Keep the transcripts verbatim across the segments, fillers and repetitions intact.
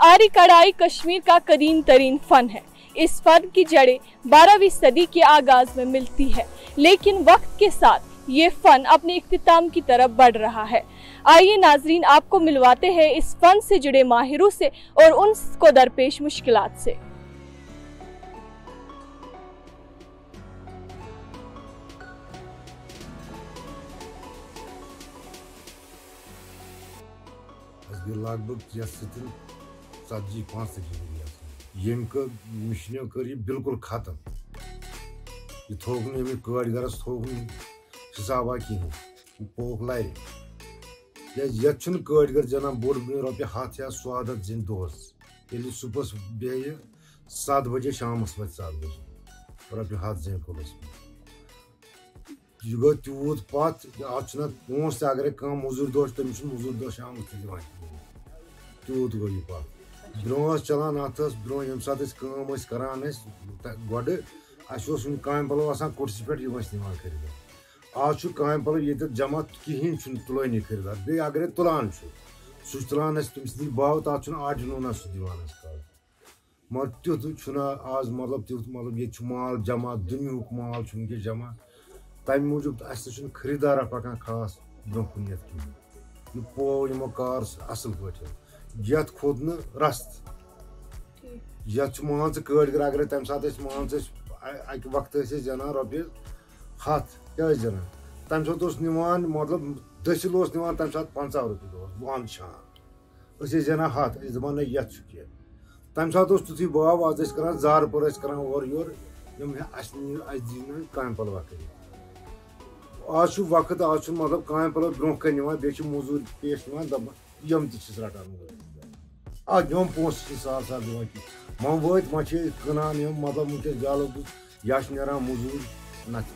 आरी कढ़ाई कश्मीर का कदीम तरीन फन है। इस फन की जड़ें बारहवीं सदी के आगाज में मिलती है, लेकिन वक्त के साथ ये फन अपने इख्तिताम की तरफ बढ़ रहा है। आइए नाजरीन, आपको मिलवाते हैं इस फन से जुड़े माहिरों से और उनको दरपेश मुश्किलात से। लगभग सत्जी पाँच यम मशीन कर बिल्कुल खत्म। यह थोक नमिस कड़गरस थोक हिसाबा कहें पोक लाए ये कड़गर जनान बोर रोपये हथ या सौ आदत जिन दोस ये सुबह बे सत बजे शाम वो सत बजे रोपये हथ जिन कुलस यह गो तूत पत आज पोस अगर कम मजूर दो तमिस मजूर दो शाम दिवान तूत गो यह पत ब्रो चलान अत ब्रो ये सात करान गोड अस काम पलो कुर्सी पे इस्तेमाल कर आज काम पलो ये जमा कहें तुलानी खरीदार बे अगर तुलान सह तुलान तमिस दी बाव तथ आर्डिनो सह दिवान मगर तुथ आज मतलब तुथ मतलब ये माल जमा दुनिया माल वनस जमा तम मूजूब अस खरीदार पकान खास ब्रो कुन कहें पो यमो कार असल पे यथ खोद न रस्त यथ मान कड़गर अगर तम सात मान अक वक्त जनान रोपये हथ क्या जनान तम सात निवान मतलब दसिल निवान तम सात पंचाह रोपये दस वन शान जनान हथ दपान न यथ कह तम सात तुथु भाव आज कर जार पर कर और योर दी काम पलवा कर आज वक्त आज मतलब काम पलो ब्रो कन बे मजूर पेश दपान यम तस रटान आज यम पोस साल साल दिवान मं वत मे कनान मतलब वनस जाल या नान मजूर नत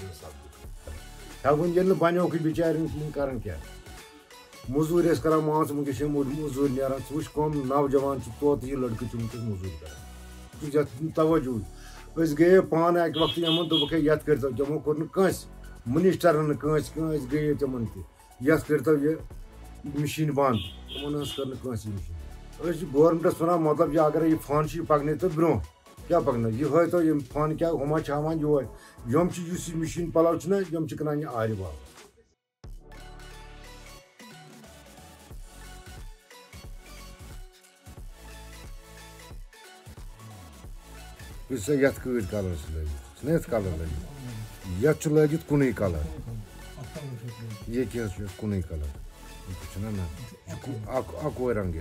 हेवन ये बनो बिचार कर क्या मजूर कर मान वनस मजूर नान व कम नौजवान तोत ये लड़के वनस मजूर कर तवजो गए पान अक वक्त यमन दोक ये कर तमो कोर कंस मिनिस्टरन कंस गए तमन ये कर ये मशीन बंद तमन कर मशीन गवर्नमेंटस वन मतलब यह अगर यह फन पकन तो ब्रो क्या पकन यह तो यम फन क्या हमा हान योर यम मशीन पलव यम कनान आरि बाव ये कद कलर लगित कलर लगित ये लगित कुन कलर ये क्या कुन कलर ना अकोई रंग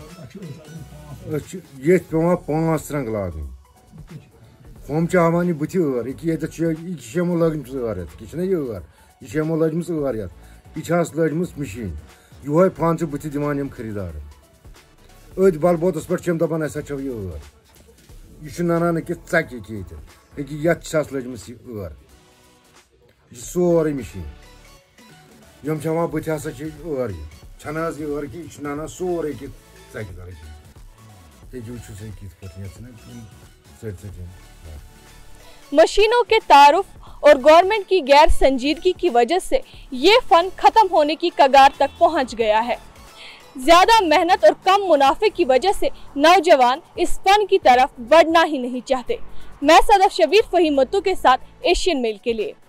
ये पे पाँच रंग लागन हम हान यह बुथ यर ये शमो लजम यर ये यर ये शमो लजम यर यह लजम मशीन यह फन बुथ दिवान खरीदार अद बलबोतस पे दपान अस यर यह ननान कि चक ये लजम यर यह सोरे मशीन यम वन बुथ हसा यर छन यर कि यह नाना सोरे कि चक मशीनों के तारुफ और गवर्नमेंट की गैर संजीदगी की वजह से ये फन खत्म होने की कगार तक पहुंच गया है। ज्यादा मेहनत और कम मुनाफे की वजह से नौजवान इस फन की तरफ बढ़ना ही नहीं चाहते। मैं सदफ शबीर फहीम के साथ एशियन मेल के लिए।